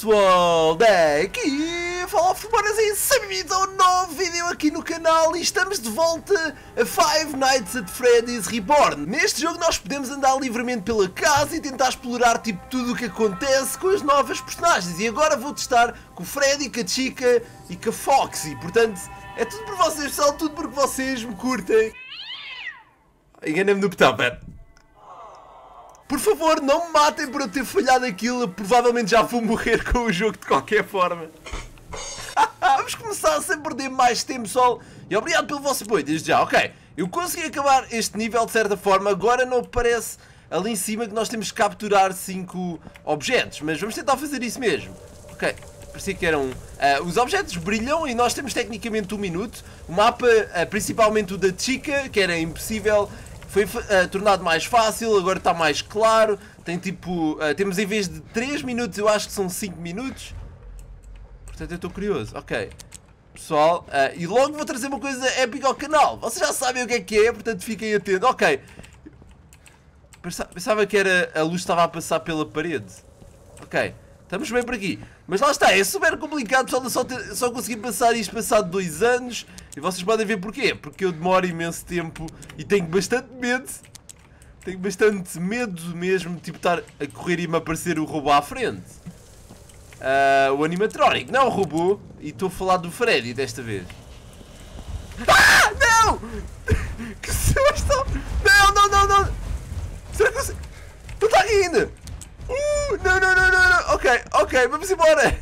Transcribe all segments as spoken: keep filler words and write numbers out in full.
pessoal, aqui fala Fumaras e sejam bem-vindos a um novo vídeo aqui no canal e estamos de volta a Five Nights at Freddy's Reborn. Neste jogo nós podemos andar livremente pela casa e tentar explorar tipo tudo o que acontece com as novas personagens. E agora vou testar com o Freddy, com a Chica e com a Foxy. Portanto, é tudo por vocês, pessoal, tudo porque vocês me curtem. Enganei-me no botão, pera. Por favor, não me matem por eu ter falhado aquilo. Eu provavelmente já vou morrer com o jogo de qualquer forma. Vamos começar sem perder mais tempo, pessoal. E obrigado pelo vosso apoio desde já. Ok, eu consegui acabar este nível de certa forma. Agora não aparece ali em cima que nós temos que capturar cinco objetos. Mas vamos tentar fazer isso mesmo. Ok, parecia que eram... Uh, os objetos brilham e nós temos tecnicamente um minuto. O mapa, uh, principalmente o da Chica, que era impossível... Foi uh, tornado mais fácil, agora está mais claro. Tem tipo, uh, temos em vez de três minutos, eu acho que são cinco minutos. Portanto eu estou curioso, ok. Pessoal, uh, e logo vou trazer uma coisa épica ao canal. Vocês já sabem o que é que é, portanto fiquem atentos. Ok. Pensava que era, a luz estava a passar pela parede. Ok, estamos bem por aqui. Mas lá está, é super complicado, pessoal, só, ter, só consegui passar isto passado dois anos. E vocês podem ver porquê. Porque eu demoro imenso tempo e tenho bastante medo. Tenho bastante medo mesmo, tipo, estar a correr e me aparecer o robô à frente. Uh, o animatronic, não o robô. E estou a falar do Freddy desta vez. Ah, não! Que susto! Não, não, não, não! Será que você... Não está aqui ainda! Uh, não, não, não, não, não! Ok, ok, vamos embora!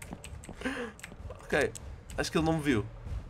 Ok, acho que ele não me viu.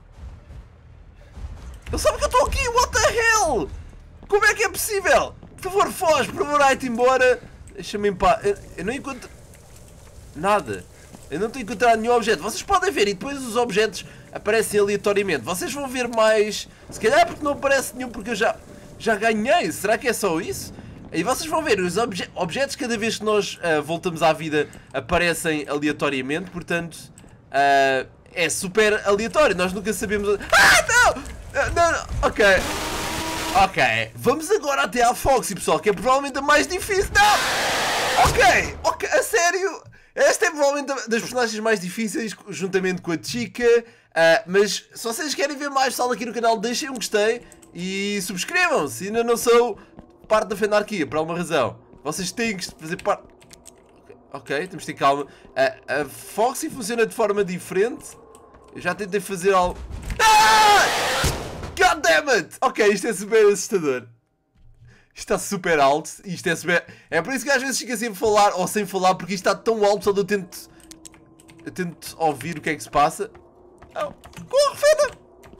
Ele sabe que eu estou aqui, what the hell? Como é que é possível? Por favor, foge, por favor, vai-te embora. Deixa-me em paz. Eu, eu não encontro... Nada. Eu não estou a encontrar nenhum objeto. Vocês podem ver e depois os objetos aparecem aleatoriamente. Vocês vão ver mais... Se calhar porque não aparece nenhum porque eu já, já ganhei. Será que é só isso? E vocês vão ver, os obje objetos cada vez que nós uh, voltamos à vida aparecem aleatoriamente. Portanto, uh, é super aleatório. Nós nunca sabemos... Ah, não! Não, não, ok. Ok. Vamos agora até à Foxy, pessoal, que é provavelmente a mais difícil. Não! Ok, ok, a sério. Esta é provavelmente das personagens mais difíceis, juntamente com a Chica. Uh, mas se vocês querem ver mais pessoal aqui no canal, deixem um gostei e subscrevam-se. Ainda não sou parte da Fenarquia, por alguma razão. Vocês têm que fazer parte... Ok, temos de ter calma. Uh, a Foxy funciona de forma diferente. Eu já tentei fazer algo... Ah! God damn it! Ok, isto é super assustador. Isto está super alto. Isto é super... É por isso que às vezes fica sem falar ou sem falar, porque isto está tão alto, só eu tento... Eu tento ouvir o que é que se passa. Não! Corre, Fena!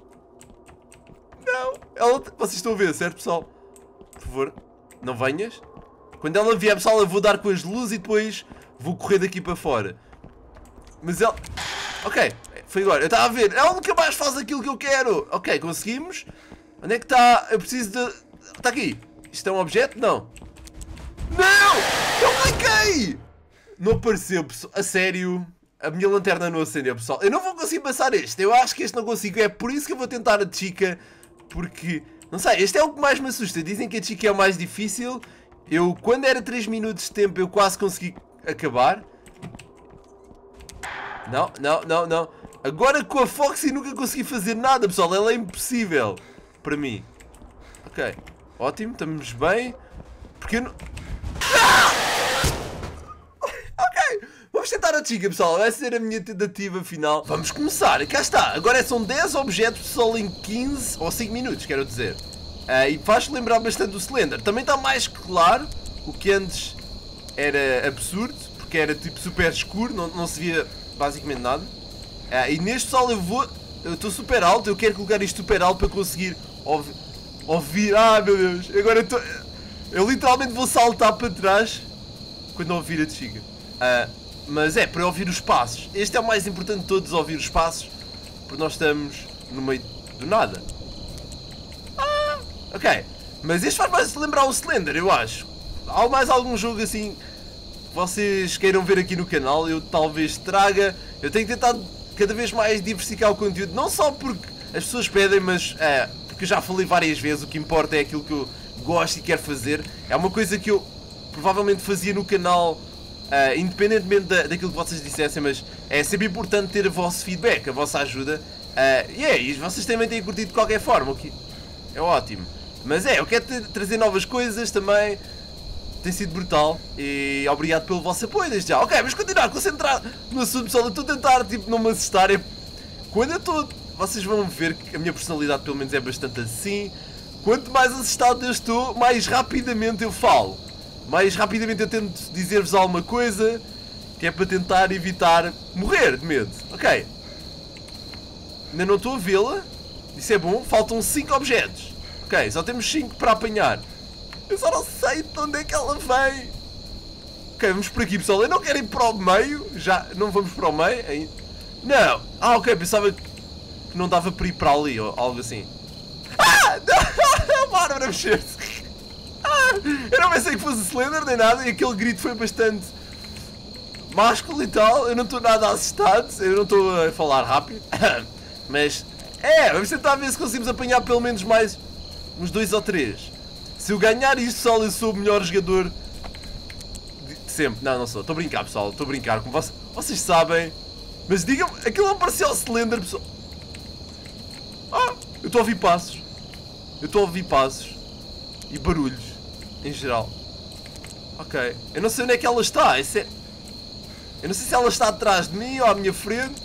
Não! Ela... Vocês estão a ver, certo, pessoal? Por favor, não venhas. Quando ela vier, pessoal, eu vou dar com as luzes e depois vou correr daqui para fora. Mas ela... Ok. Foi agora, eu estava a ver, ela nunca mais faz aquilo que eu quero. Ok, conseguimos. Onde é que está? Eu preciso de... Está aqui. Isto é um objeto? Não. Não! Eu cliquei! Não apareceu, pessoal. A sério. A minha lanterna não acendeu, pessoal. Eu não vou conseguir passar este. Eu acho que este não consigo. É por isso que eu vou tentar a Chica. Porque... Não sei, este é o que mais me assusta. Dizem que a Chica é o mais difícil. Eu, quando era três minutos de tempo, eu quase consegui acabar. Não, não, não, não. Agora com a Foxy nunca consegui fazer nada, pessoal. Ela é impossível para mim. Ok, ótimo, estamos bem. Porque eu não... Ah! Ok, vamos tentar a Chica, pessoal. Vai ser a minha tentativa final. Vamos começar, e cá está. Agora são dez objetos, pessoal, em quinze ou cinco minutos, quero dizer. uh, E faz lembrar bastante o Slender. Também está mais claro. O que antes era absurdo, porque era tipo super escuro. Não, não se via basicamente nada. Uh, e neste, pessoal, eu vou... Eu estou super alto, eu quero colocar isto super alto para conseguir ouvir... ouvir ah, meu Deus! Agora eu estou... Eu literalmente vou saltar para trás quando ouvir a Chica. Uh, mas é, para ouvir os passos. Este é o mais importante de todos, ouvir os passos. Porque nós estamos no meio do nada. Ah, ok. Mas este faz mais lembrar o Slender, eu acho. Há mais algum jogo assim... que vocês queiram ver aqui no canal? Eu talvez traga... Eu tenho tentado... cada vez mais diversificar o conteúdo, não só porque as pessoas pedem, mas é, porque eu já falei várias vezes, o que importa é aquilo que eu gosto e quero fazer. É uma coisa que eu provavelmente fazia no canal Uh, independentemente da, daquilo que vocês dissessem, mas é sempre importante ter o vosso feedback, a vossa ajuda. Uh, e é, e vocês também têm curtido de qualquer forma, o que é ótimo. Mas é, eu quero ter, trazer novas coisas também. Tem sido brutal e obrigado pelo vosso apoio desde já. Ok, mas continuar, concentrar no assunto, pessoal. Eu estou a tentar, tipo, não me assustar. É... Quando eu estou... Vocês vão ver que a minha personalidade, pelo menos, é bastante assim. Quanto mais assustado eu estou, mais rapidamente eu falo. Mais rapidamente eu tento dizer-vos alguma coisa que é para tentar evitar morrer de medo. Ok. Ainda não estou a vê-la. Isso é bom. Faltam cinco objetos. Ok, só temos cinco para apanhar. Eu só não sei de onde é que ela vem. Ok, vamos por aqui, pessoal. Eu não quero ir para o meio. Já não vamos para o meio ainda. Não. Ah, ok. Pensava que não dava para ir para ali ou algo assim. Ah! A Bárbara mexer-se. Eu não pensei que fosse Slender nem nada e aquele grito foi bastante másculo e tal. Eu não estou nada assustado, eu não estou a falar rápido. Mas é, vamos tentar ver se conseguimos apanhar pelo menos mais uns dois ou três. Se eu ganhar isto, pessoal, eu sou o melhor jogador de sempre. Não, não sou, estou a brincar, pessoal, estou a brincar. Como vocês, vocês sabem. Mas digam-me, aquilo não parecia o Slender, pessoal. Ah, eu estou a ouvir passos. Eu estou a ouvir passos e barulhos. Em geral. Ok. Eu não sei onde é que ela está. Isso é... Eu não sei se ela está atrás de mim ou à minha frente.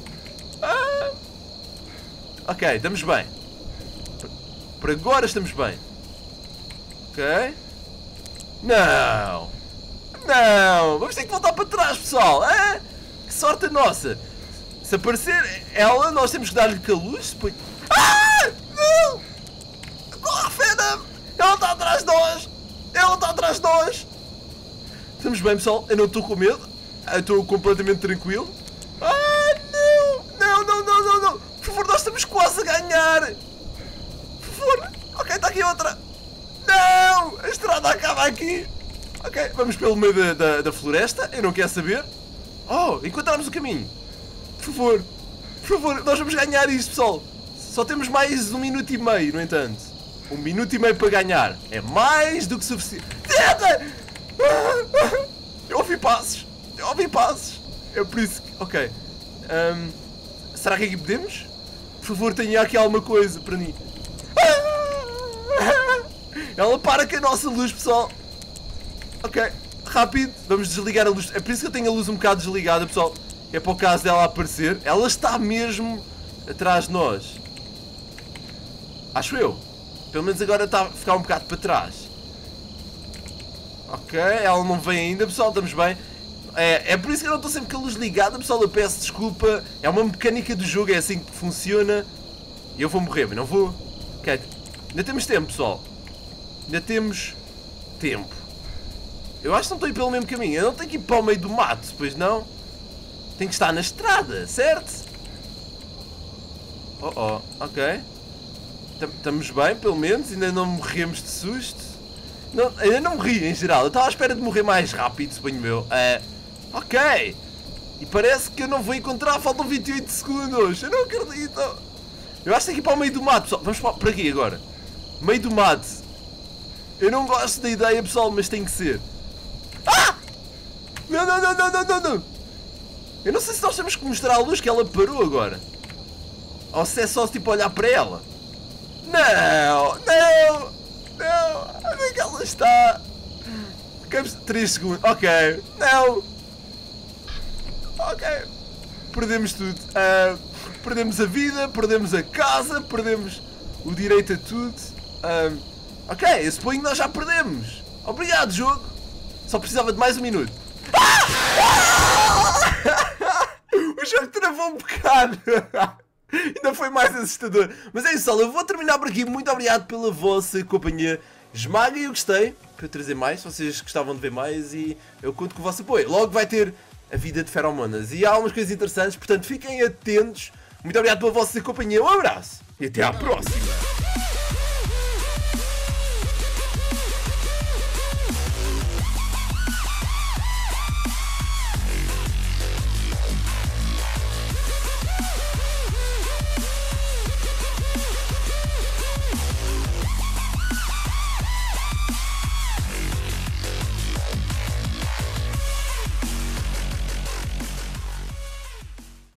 Ah. Ok, estamos bem. Por agora estamos bem. Ok. Não. Não. Vamos ter que voltar para trás, pessoal. Ah. Que sorte a nossa. Se aparecer ela, nós temos que dar-lhe com a luz. Depois... Ah! Não! Corre, Fena! Ela está atrás de nós! Ela está atrás de nós! Estamos bem, pessoal? Eu não estou com medo. Eu estou completamente tranquilo. Ah, não! Não, não, não, não, não! Por favor, nós estamos quase a ganhar! Por favor! Ok, está aqui outra! Não! A estrada acaba aqui! Ok, vamos pelo meio da, da, da floresta. Eu não quero saber. Oh, encontramos o caminho! Por favor! Por favor, nós vamos ganhar isto, pessoal! Só temos mais um minuto e meio, no entanto. Um minuto e meio para ganhar. É mais do que suficiente. Eu ouvi passos. Eu ouvi passos. É por isso que... Ok. Um, será que aqui podemos? Por favor, tenha aqui alguma coisa para mim. Ela para com a nossa luz, pessoal. Ok. Rápido. Vamos desligar a luz. É por isso que eu tenho a luz um bocado desligada, pessoal. É para o caso dela aparecer. Ela está mesmo atrás de nós. Acho eu. Pelo menos agora está a ficar um bocado para trás. Ok, ela não vem ainda, pessoal, estamos bem. É, é por isso que eu não estou sempre com a luz ligada, pessoal, eu peço desculpa. É uma mecânica do jogo, é assim que funciona. E eu vou morrer, mas não vou. Ok, ainda temos tempo, pessoal. Ainda temos tempo. Eu acho que não estou a ir pelo mesmo caminho. Eu não tenho que ir para o meio do mato, pois não? Tenho que estar na estrada, certo? Oh, oh, ok. Estamos bem, pelo menos, ainda não morremos de susto. Não, ainda não morri, em geral. Eu estava à espera de morrer mais rápido, suponho meu. Uh, ok. E parece que eu não vou encontrar, faltam vinte e oito segundos. Eu não acredito. Eu acho que tem que ir para o meio do mato, pessoal. Vamos para, para aqui agora. Meio do mato. Eu não gosto da ideia, pessoal, mas tem que ser. Ah! Não, não, não, não, não, não, não. Eu não sei se nós temos que mostrar a luz que ela parou agora. Ou se é só tipo olhar para ela. Não, não, não, onde é que ela está? Ficamos três segundos, ok, não, ok, perdemos tudo, uh, perdemos a vida, perdemos a casa, perdemos o direito a tudo, uh, ok, eu suponho que nós já perdemos, obrigado jogo, só precisava de mais um minuto. Ah! O jogo travou um bocado. Ainda foi mais assustador. Mas é isso, pessoal. Eu vou terminar por aqui. Muito obrigado pela vossa companhia. Esmaguem, eu gostei. Para eu trazer mais. Se vocês gostavam de ver mais. E eu conto com o vosso apoio. Logo vai ter a vida de feromonas. E há algumas coisas interessantes. Portanto, fiquem atentos. Muito obrigado pela vossa companhia. Um abraço. E até à próxima.